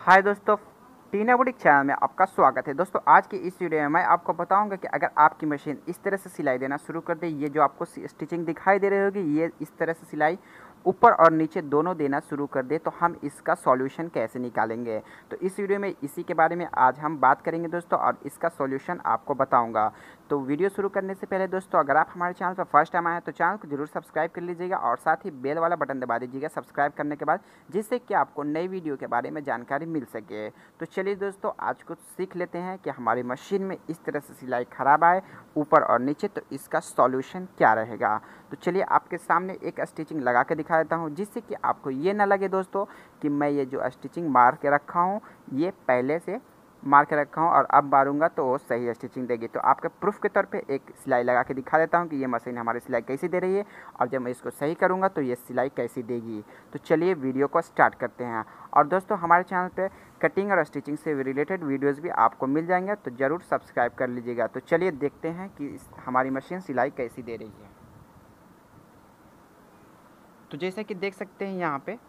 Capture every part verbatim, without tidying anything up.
हाय दोस्तों, टीना boutique channel में आपका स्वागत है। दोस्तों आज की इस वीडियो में मैं आपको बताऊंगा कि अगर आपकी मशीन इस तरह से सिलाई देना शुरू कर दे, ये जो आपको स्टिचिंग दिखाई दे रही होगी, ये इस तरह से सिलाई ऊपर और नीचे दोनों देना शुरू कर दे, तो हम इसका सॉल्यूशन कैसे निकालेंगे। तो इस वीडियो में इसी के बारे में आज हम बात करेंगे दोस्तों, और इसका सॉल्यूशन आपको बताऊंगा। तो वीडियो शुरू करने से पहले दोस्तों, अगर आप हमारे चैनल पर फर्स्ट टाइम आए तो चैनल को जरूर सब्सक्राइब कर लीजिएगा और साथ ही बेल वाला बटन दबा दीजिएगा सब्सक्राइब करने के बाद, जिससे कि आपको नई वीडियो के बारे में जानकारी मिल सके। तो चलिए दोस्तों, आज कुछ सीख लेते हैं कि हमारी मशीन में इस तरह से सिलाई खराब आए ऊपर और नीचे, तो इसका सॉल्यूशन क्या रहेगा। तो चलिए आपके सामने एक स्टिचिंग लगा के दिखा देता हूँ, जिससे कि आपको ये ना लगे दोस्तों कि मैं ये जो स्टिचिंग मार के रखा हूँ ये पहले से मार के रखा हूँ और अब मारूंगा तो वो सही स्टिचिंग देगी। तो आपके प्रूफ के तौर पे एक सिलाई लगा के दिखा देता हूँ कि ये मशीन हमारी सिलाई कैसी दे रही है, और जब मैं इसको सही करूँगा तो ये सिलाई कैसी देगी। तो चलिए वीडियो को स्टार्ट करते हैं। और दोस्तों हमारे चैनल पे कटिंग और स्टिचिंग से रिलेटेड वीडियोज़ भी आपको मिल जाएंगे, तो ज़रूर सब्सक्राइब कर लीजिएगा। तो चलिए देखते हैं कि हमारी मशीन सिलाई कैसी दे रही है। तो जैसे कि देख सकते हैं यहाँ पे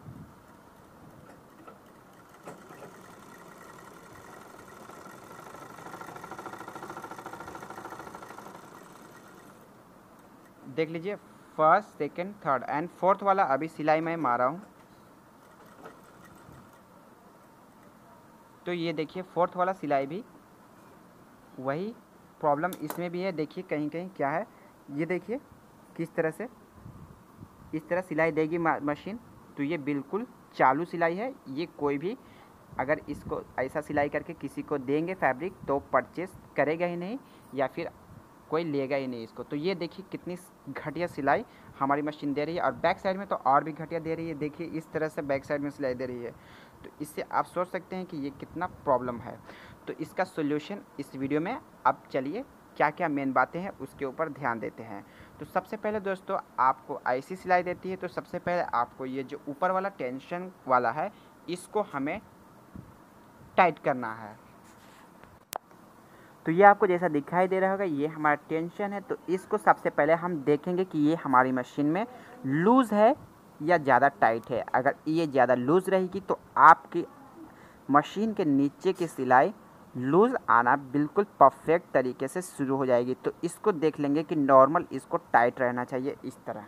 देख लीजिए, first second third and fourth वाला अभी सिलाई मैं मारा हूँ। तो ये देखिए फोर्थ वाला सिलाई भी वही प्रॉब्लम इसमें भी है। देखिए कहीं कहीं क्या है, ये देखिए किस तरह से इस तरह सिलाई देगी मशीन। तो ये बिल्कुल चालू सिलाई है। ये कोई भी अगर इसको ऐसा सिलाई करके किसी को देंगे फैब्रिक तो परचेस करेगा ही नहीं, या फिर कोई लेगा ही नहीं इसको। तो ये देखिए कितनी घटिया सिलाई हमारी मशीन दे रही है, और बैक साइड में तो और भी घटिया दे रही है। देखिए इस तरह से बैक साइड में सिलाई दे रही है। तो इससे आप सोच सकते हैं कि ये कितना प्रॉब्लम है। तो इसका सोल्यूशन इस वीडियो में, अब चलिए क्या क्या मेन बातें हैं उसके ऊपर ध्यान देते हैं। तो सबसे पहले दोस्तों, आपको ऐसी सिलाई देती है तो सबसे पहले आपको ये जो ऊपर वाला टेंशन वाला है इसको हमें टाइट करना है। तो ये आपको जैसा दिखाई दे रहा होगा, ये हमारा टेंशन है। तो इसको सबसे पहले हम देखेंगे कि ये हमारी मशीन में लूज़ है या ज़्यादा टाइट है। अगर ये ज़्यादा लूज़ रहेगी तो आपकी मशीन के नीचे की सिलाई लूज़ आना बिल्कुल परफेक्ट तरीके से शुरू हो जाएगी। तो इसको देख लेंगे कि नॉर्मल इसको टाइट रहना चाहिए। इस तरह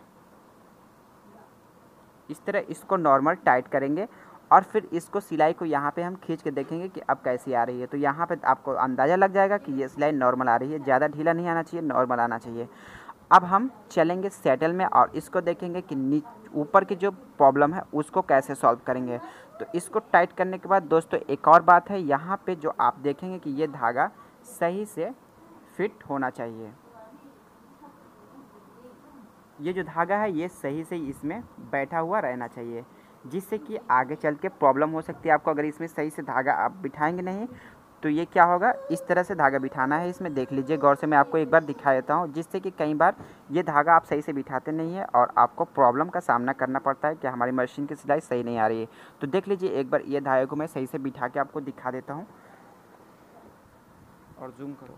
इस तरह इसको नॉर्मल टाइट करेंगे, और फिर इसको सिलाई को यहाँ पे हम खींच के देखेंगे कि अब कैसी आ रही है। तो यहाँ पे आपको अंदाज़ा लग जाएगा कि ये सिलाई नॉर्मल आ रही है, ज़्यादा ढीला नहीं आना चाहिए, नॉर्मल आना चाहिए। अब हम चलेंगे सेटल में और इसको देखेंगे कि नी ऊपर की जो प्रॉब्लम है उसको कैसे सॉल्व करेंगे। तो इसको टाइट करने के बाद दोस्तों एक और बात है, यहाँ पे जो आप देखेंगे कि ये धागा सही से फिट होना चाहिए। ये जो धागा है ये सही से इसमें बैठा हुआ रहना चाहिए, जिससे कि आगे चल के प्रॉब्लम हो सकती है आपको। अगर इसमें सही से धागा आप बिठाएंगे नहीं तो ये क्या होगा, इस तरह से धागा बिठाना है इसमें। देख लीजिए गौर से, मैं आपको एक बार दिखा देता हूँ, जिससे कि कई बार ये धागा आप सही से बिठाते नहीं है और आपको प्रॉब्लम का सामना करना पड़ता है कि हमारी मशीन की सिलाई सही नहीं आ रही है। तो देख लीजिए एक बार ये धागे को मैं सही से बिठा के आपको दिखा देता हूँ, और जूम करो।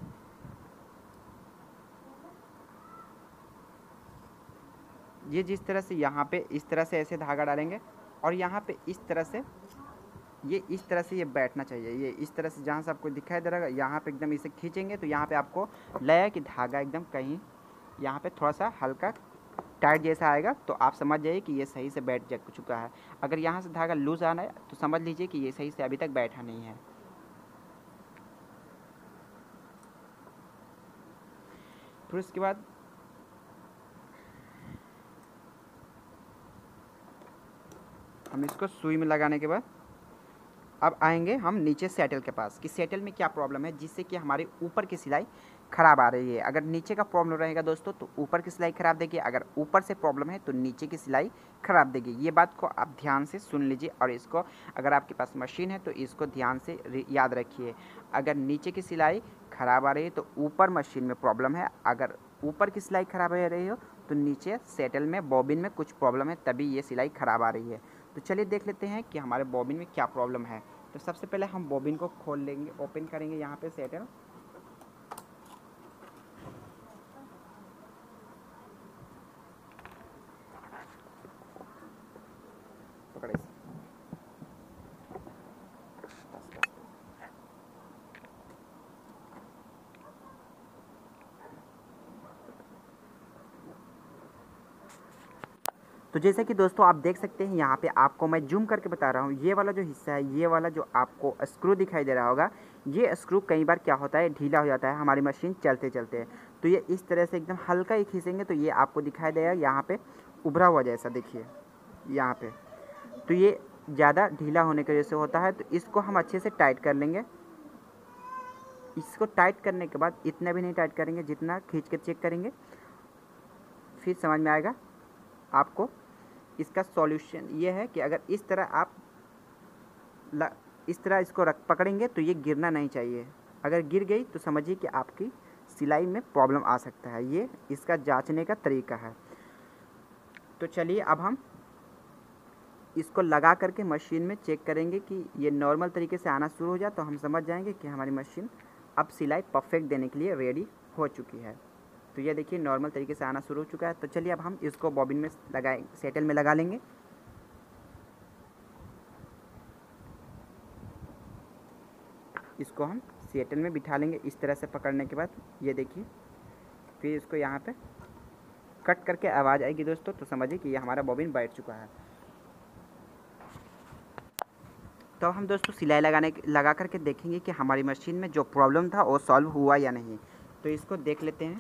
ये जिस तरह से यहाँ पे इस तरह से ऐसे धागा डालेंगे, और यहाँ पे इस तरह से ये इस तरह से ये बैठना चाहिए। ये इस तरह से जहाँ से आपको दिखाई दे रहा है, यहाँ पे एकदम इसे खींचेंगे तो यहाँ पे आपको लगेगा कि धागा एकदम कहीं यहाँ पे थोड़ा सा हल्का टाइट जैसा आएगा, तो आप समझ जाइए कि ये सही से बैठ जा चुका है। अगर यहाँ से धागा लूज आना है तो समझ लीजिए कि ये सही से अभी तक बैठा नहीं है। फिर उसके बाद हम इसको सुई में लगाने के बाद अब आएंगे हम नीचे सेटल के पास, कि सेटल में क्या प्रॉब्लम है जिससे कि हमारे ऊपर की सिलाई ख़राब आ रही है। अगर नीचे का प्रॉब्लम रहेगा दोस्तों तो ऊपर की सिलाई ख़राब देगी, अगर ऊपर से प्रॉब्लम है तो नीचे की सिलाई ख़राब देगी। ये बात को आप ध्यान से सुन लीजिए, और इसको अगर आपके पास मशीन है तो इसको ध्यान से याद रखिए। अगर नीचे की सिलाई ख़राब आ रही है तो ऊपर मशीन में प्रॉब्लम है, अगर ऊपर की सिलाई ख़राब आ रही हो तो नीचे सेटल में बॉबिन में कुछ प्रॉब्लम है, तभी ये सिलाई ख़राब आ रही है। तो चलिए देख लेते हैं कि हमारे बॉबिन में क्या प्रॉब्लम है। तो सबसे पहले हम बॉबिन को खोल लेंगे, ओपन करेंगे यहाँ पे सेटल। पकड़े तो जैसे कि दोस्तों आप देख सकते हैं यहाँ पे आपको मैं जूम करके बता रहा हूँ, ये वाला जो हिस्सा है, ये वाला जो आपको स्क्रू दिखाई दे रहा होगा, ये स्क्रू कई बार क्या होता है ढीला हो जाता है हमारी मशीन चलते चलते। तो ये इस तरह से एकदम हल्का ही खींचेंगे तो ये आपको दिखाई देगा यहाँ पे उभरा हुआ जैसा, देखिए यहाँ पे। तो ये ज़्यादा ढीला होने की वजह से होता है, तो इसको हम अच्छे से टाइट कर लेंगे। इसको टाइट करने के बाद इतना भी नहीं टाइट करेंगे, जितना खींच के चेक करेंगे, फिर समझ में आएगा आपको। इसका सॉल्यूशन ये है कि अगर इस तरह आप ल, इस तरह इसको रख पकड़ेंगे तो ये गिरना नहीं चाहिए। अगर गिर गई तो समझिए कि आपकी सिलाई में प्रॉब्लम आ सकता है। ये इसका जांचने का तरीका है। तो चलिए अब हम इसको लगा करके मशीन में चेक करेंगे कि ये नॉर्मल तरीके से आना शुरू हो जाए तो हम समझ जाएंगे कि हमारी मशीन अब सिलाई परफेक्ट देने के लिए रेडी हो चुकी है। तो ये देखिए नॉर्मल तरीके से आना शुरू हो चुका है। तो चलिए अब हम इसको बॉबिन में लगाए सेटल में लगा लेंगे। इसको हम सेटल में बिठा लेंगे इस तरह से पकड़ने के बाद, ये देखिए। फिर इसको यहाँ पे कट करके आवाज़ आएगी दोस्तों, तो समझिए कि ये हमारा बॉबिन बैठ चुका है। तो हम दोस्तों सिलाई लगाने लगा करके देखेंगे कि हमारी मशीन में जो प्रॉब्लम था वो सॉल्व हुआ या नहीं। तो इसको देख लेते हैं।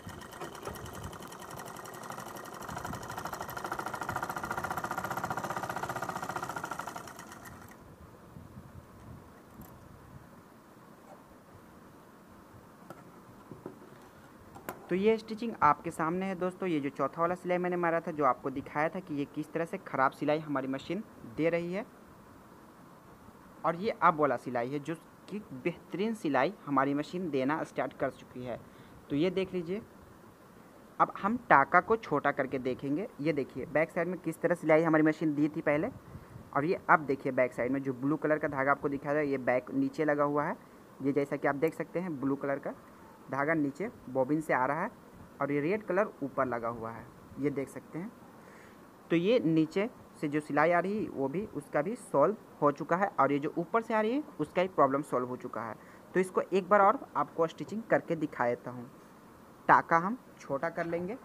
तो ये स्टिचिंग आपके सामने है दोस्तों। ये जो चौथा वाला सिलाई मैंने मारा था, जो आपको दिखाया था कि ये किस तरह से ख़राब सिलाई हमारी मशीन दे रही है, और ये अब वाला सिलाई है जो कि बेहतरीन सिलाई हमारी मशीन देना स्टार्ट कर चुकी है। तो ये देख लीजिए। अब हम टाका को छोटा करके देखेंगे। ये देखिए बैक साइड में किस तरह सिलाई हमारी मशीन दी थी पहले, और ये अब देखिए बैक साइड में जो ब्लू कलर का धागा आपको दिखाया है, ये बैक नीचे लगा हुआ है। ये जैसा कि आप देख सकते हैं ब्लू कलर का धागा नीचे बॉबिन से आ रहा है, और ये रेड कलर ऊपर लगा हुआ है, ये देख सकते हैं। तो ये नीचे से जो सिलाई आ रही है वो भी, उसका भी सॉल्व हो चुका है, और ये जो ऊपर से आ रही है उसका ही प्रॉब्लम सॉल्व हो चुका है। तो इसको एक बार और आपको स्टिचिंग करके दिखा देता हूँ। टाका हम छोटा कर लेंगे।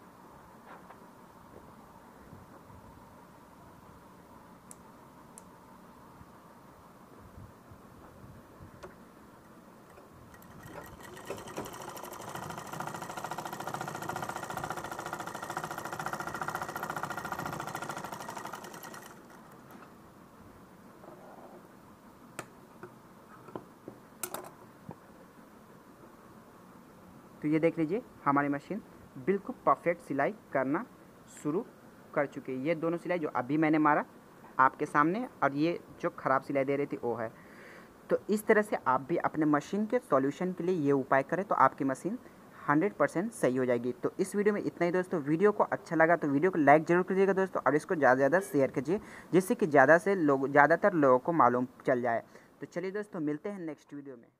तो ये देख लीजिए हमारी मशीन बिल्कुल परफेक्ट सिलाई करना शुरू कर चुकी है। ये दोनों सिलाई जो अभी मैंने मारा आपके सामने, और ये जो ख़राब सिलाई दे रही थी वो है। तो इस तरह से आप भी अपने मशीन के सॉल्यूशन के लिए ये उपाय करें तो आपकी मशीन हंड्रेड परसेंट सही हो जाएगी। तो इस वीडियो में इतना ही दोस्तों। वीडियो को अच्छा लगा तो वीडियो को लाइक जरूर कीजिएगा दोस्तों, और इसको ज़्यादा से ज़्यादा शेयर कीजिए, जिससे कि ज़्यादा से लोग ज़्यादातर लोगों को मालूम चल जाए। तो चलिए दोस्तों मिलते हैं नेक्स्ट वीडियो में।